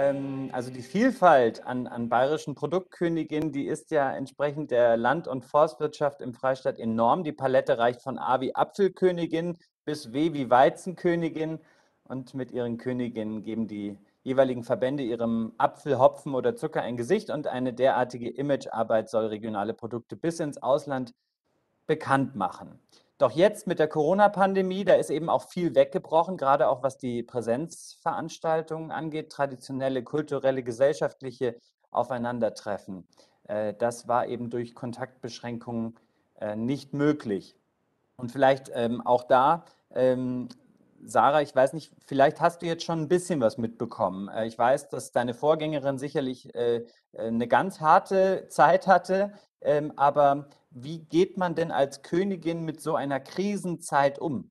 Also die Vielfalt an bayerischen Produktköniginnen, die ist ja entsprechend der Land- und Forstwirtschaft im Freistaat enorm. Die Palette reicht von A wie Apfelkönigin bis W wie Weizenkönigin. Und mit ihren Königinnen geben die jeweiligen Verbände ihrem Apfel, Hopfen oder Zucker ein Gesicht, und eine derartige Imagearbeit soll regionale Produkte bis ins Ausland bekannt machen. Doch jetzt mit der Corona-Pandemie, da ist eben auch viel weggebrochen, gerade auch was die Präsenzveranstaltungen angeht, traditionelle, kulturelle, gesellschaftliche Aufeinandertreffen. Das war eben durch Kontaktbeschränkungen nicht möglich. Und vielleicht auch da, Sarah, ich weiß nicht, vielleicht hast du jetzt schon ein bisschen was mitbekommen. Ich weiß, dass deine Vorgängerin sicherlich eine ganz harte Zeit hatte, aber wie geht man denn als Königin mit so einer Krisenzeit um?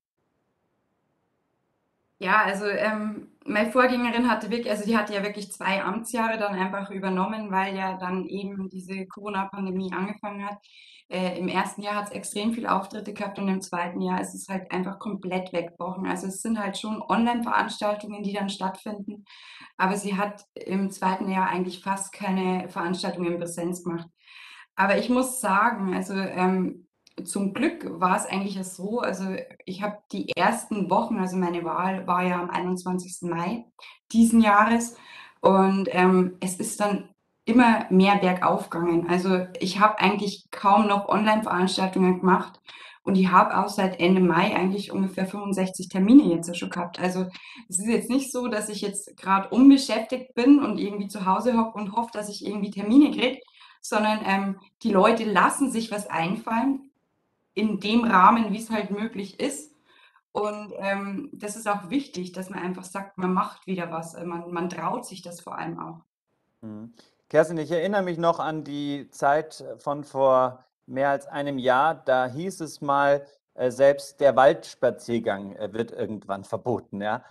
Ja, also meine Vorgängerin hatte wirklich, also die hatte ja wirklich 2 Amtsjahre dann einfach übernommen, weil ja dann eben diese Corona-Pandemie angefangen hat. Im ersten Jahr hat es extrem viele Auftritte gehabt und im zweiten Jahr ist es halt einfach komplett weggebrochen. Also es sind halt schon Online-Veranstaltungen, die dann stattfinden, aber sie hat im zweiten Jahr eigentlich fast keine Veranstaltungen in Präsenz gemacht. Aber ich muss sagen, also zum Glück war es eigentlich ja so, also ich habe die ersten Wochen, also meine Wahl war ja am 21. Mai diesen Jahres, und es ist dann immer mehr bergauf gegangen. Also ich habe eigentlich kaum noch Online-Veranstaltungen gemacht, und ich habe auch seit Ende Mai eigentlich ungefähr 65 Termine jetzt schon gehabt. Also es ist jetzt nicht so, dass ich jetzt gerade unbeschäftigt bin und irgendwie zu Hause hocke und hoffe, dass ich irgendwie Termine kriege, sondern die Leute lassen sich was einfallen in dem Rahmen, wie es halt möglich ist. Und das ist auch wichtig, dass man einfach sagt, man macht wieder was. Man traut sich das vor allem auch. Mhm. Kerstin, ich erinnere mich noch an die Zeit von vor mehr als einem Jahr. Da hieß es mal, selbst der Waldspaziergang wird irgendwann verboten. Ja?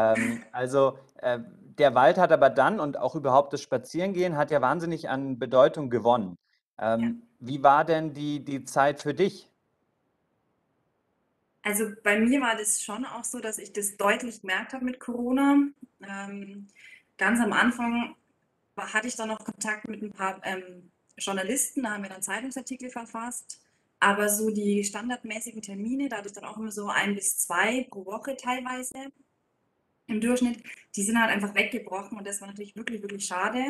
Der Wald hat aber dann, und auch überhaupt das Spazierengehen hat ja wahnsinnig an Bedeutung gewonnen. Ja. Wie war denn die Zeit für dich? Also bei mir war das schon auch so, dass ich das deutlich gemerkt habe mit Corona. Ähm, Ganz am Anfang hatte ich dann noch Kontakt mit ein paar Journalisten, da haben wir dann Zeitungsartikel verfasst. Aber so die standardmäßigen Termine, da hatte ich dann auch immer so 1 bis 2 pro Woche teilweise im Durchschnitt, die sind halt einfach weggebrochen, und das war natürlich wirklich, wirklich schade.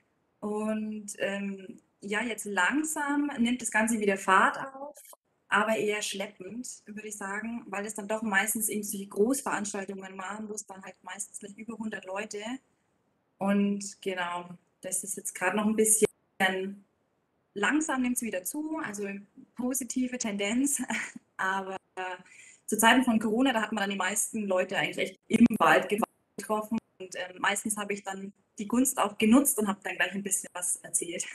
Und ja, jetzt langsam nimmt das Ganze wieder Fahrt auf, aber eher schleppend, würde ich sagen, weil es dann doch meistens eben solche Großveranstaltungen waren, wo es dann halt meistens gleich über 100 Leute. Und genau, das ist jetzt gerade noch ein bisschen langsam, nimmt es wieder zu, also positive Tendenz. Aber zu Zeiten von Corona, da hat man dann die meisten Leute eigentlich echt im Wald getroffen. Und meistens habe ich dann die Gunst auch genutzt und habe dann gleich ein bisschen was erzählt.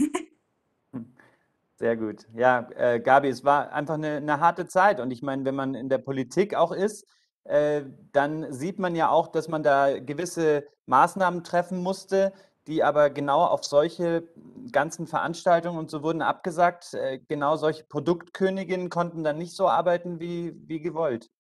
Sehr gut. Ja, Gabi, es war einfach eine harte Zeit. Und ich meine, wenn man in der Politik auch ist, dann sieht man ja auch, dass man da gewisse Maßnahmen treffen musste, die aber genau auf solche ganzen Veranstaltungen und so wurden abgesagt. Genau solche Produktköniginnen konnten dann nicht so arbeiten wie gewollt.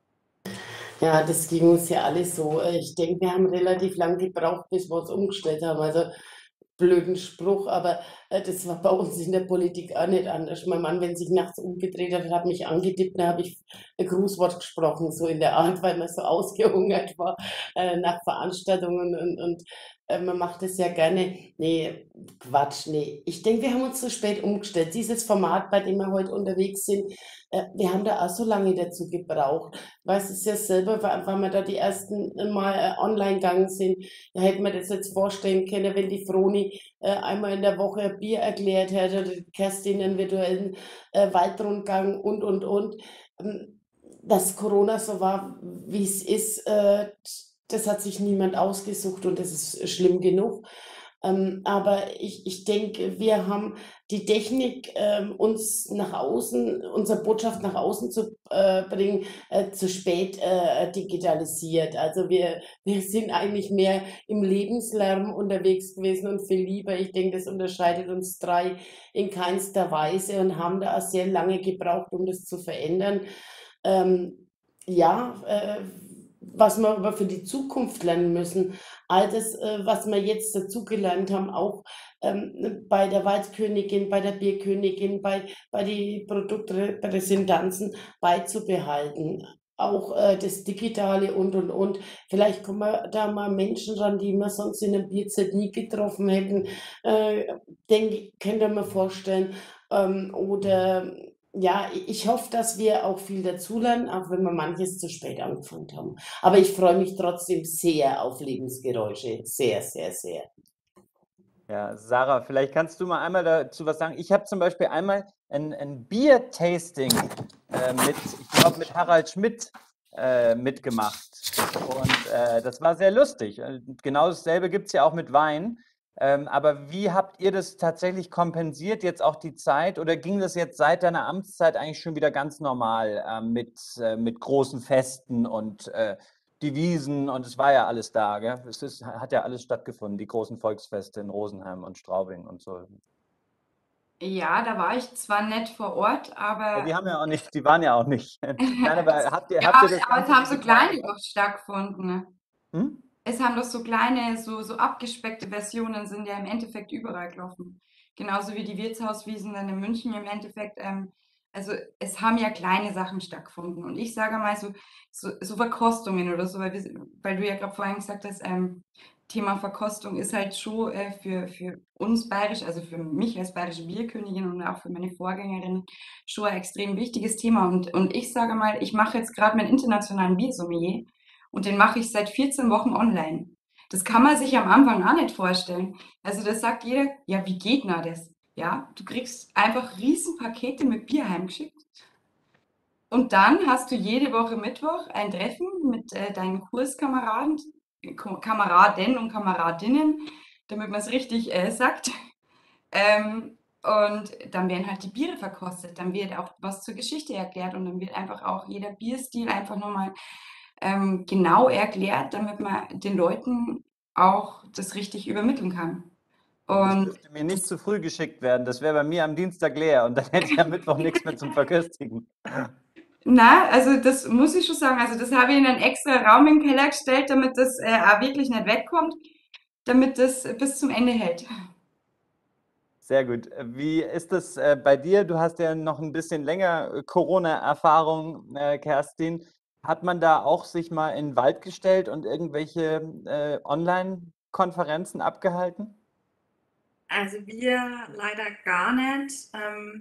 Ja, das ging uns ja alles so. Ich denke, wir haben relativ lang gebraucht, bis wir uns umgestellt haben. Also blöden Spruch, aber das war bei uns in der Politik auch nicht anders. Mein Mann, wenn sich nachts umgedreht hat, hat mich angetippt, da habe ich ein Grußwort gesprochen, so in der Art, weil man so ausgehungert war nach Veranstaltungen und man macht es ja gerne. Nee, Quatsch, nee. Ich denke, wir haben uns zu spät umgestellt. Dieses Format, bei dem wir heute unterwegs sind, wir haben da auch so lange dazu gebraucht. Weiß es ja selber, weil wir da die ersten Mal online gegangen sind. Da hätte man das jetzt vorstellen können, wenn die Froni einmal in der Woche ein Bier erklärt hätte, oder die Kerstin einen virtuellen Waldrundgang und. Ähm, Dass Corona so war, wie es ist, das hat sich niemand ausgesucht, und das ist schlimm genug. Aber ich denke, wir haben die Technik, uns nach außen, unsere Botschaft nach außen zu bringen, zu spät digitalisiert. Also wir sind eigentlich mehr im Lebenslärm unterwegs gewesen und viel lieber. Ich denke, das unterscheidet uns drei in keinster Weise, und haben da auch sehr lange gebraucht, um das zu verändern. Ähm, ja, was wir aber für die Zukunft lernen müssen. All das, was wir jetzt dazugelernt haben, auch bei der Weißkönigin, bei der Bierkönigin, bei die Produktrepräsentanzen beizubehalten. Auch das Digitale und. Vielleicht kommen wir da mal Menschen ran, die wir sonst in einem Bierzelt nie getroffen hätten. Könnte mir vorstellen. Oder ja, ich hoffe, dass wir auch viel dazulernen, auch wenn wir manches zu spät angefangen haben. Aber ich freue mich trotzdem sehr auf Lebensgeräusche. Sehr, sehr, sehr. Ja, Sarah, vielleicht kannst du mal einmal dazu was sagen. Ich habe zum Beispiel einmal ein Bier-Tasting ich glaube, mit Harald Schmidt mitgemacht. Und das war sehr lustig. Genau dasselbe gibt es ja auch mit Wein. Aber wie habt ihr das tatsächlich kompensiert, jetzt auch die Zeit? Oder ging das jetzt seit deiner Amtszeit eigentlich schon wieder ganz normal mit großen Festen und Devisen und es war ja alles da, gell? Hat ja alles stattgefunden, die großen Volksfeste in Rosenheim und Straubing und so. Ja, da war ich zwar nicht vor Ort, Ja, aber die waren ja auch nicht. Nein, aber ja, habt ihr das aber es Ganze haben so digital kleine gemacht? doch stattgefunden. Ne? Hm? Es haben doch so kleine, so abgespeckte Versionen sind ja im Endeffekt überall gelaufen. Genauso wie die Wirtshauswiesen dann in München im Endeffekt. Also es haben ja kleine Sachen stattgefunden. Und ich sage mal so Verkostungen oder so, weil du ja gerade vorhin gesagt hast, Thema Verkostung ist halt schon für uns bayerisch, also für mich als bayerische Bierkönigin und auch für meine Vorgängerin schon ein extrem wichtiges Thema. Und ich sage mal, ich mache jetzt gerade meinen internationalen Biersommelier. Und den mache ich seit 14 Wochen online. Das kann man sich am Anfang auch nicht vorstellen. Also das sagt jeder, ja, wie geht denn das? Ja, du kriegst einfach Riesenpakete mit Bier heimgeschickt und dann hast du jede Woche Mittwoch ein Treffen mit deinen Kurskameraden, Kameraden und Kameradinnen, damit man es richtig sagt. Und dann werden halt die Biere verkostet, dann wird auch was zur Geschichte erklärt und dann wird einfach auch jeder Bierstil einfach nochmal genau erklärt, damit man den Leuten auch das richtig übermitteln kann. Und das Und dürfte mir nicht das, zu früh geschickt werden. Das wäre bei mir am Dienstag leer und dann hätte ich am Mittwoch nichts mehr zum Verköstigen. na, also das muss ich schon sagen, also das habe ich in einen extra Raum im Keller gestellt, damit das auch wirklich nicht wegkommt, damit das bis zum Ende hält. Sehr gut. Wie ist das bei dir? Du hast ja noch ein bisschen länger Corona-Erfahrung, Kerstin. Hat man da auch sich mal in den Wald gestellt und irgendwelche Online-Konferenzen abgehalten? Also wir leider gar nicht.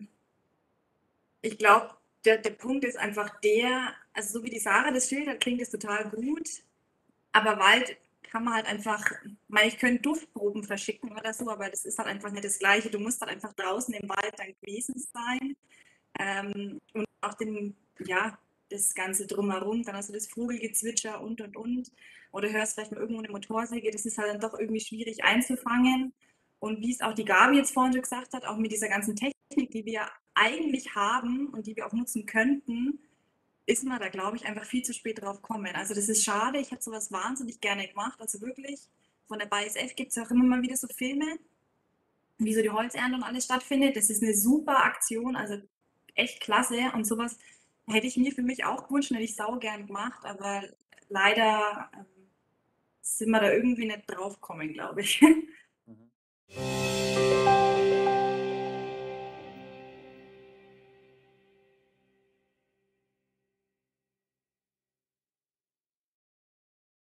Ich glaube, der Punkt ist einfach der, also so wie die Sarah das schildert, klingt es total gut, aber Wald kann man halt einfach, ich könnte Duftproben verschicken oder so, aber das ist halt einfach nicht das Gleiche. Du musst halt einfach draußen im Wald dann gewesen sein und auch ja, das Ganze drumherum, dann hast du das Vogelgezwitscher und. Oder hörst vielleicht mal irgendwo eine Motorsäge, das ist halt dann doch irgendwie schwierig einzufangen. Und wie es auch die Gabi jetzt vorhin schon gesagt hat, auch mit dieser ganzen Technik, die wir eigentlich haben und die wir auch nutzen könnten, ist man da, glaube ich, einfach viel zu spät drauf kommen. Also das ist schade, ich hätte sowas wahnsinnig gerne gemacht. Also wirklich, von der BASF gibt es ja auch immer mal wieder so Filme, wie so die Holzernte und alles stattfindet. Das ist eine super Aktion, also echt klasse. Und sowas hätte ich mir für mich auch gewünscht, hätte ich sau gern gemacht, aber leider sind wir da irgendwie nicht drauf gekommen, glaube ich. Mhm.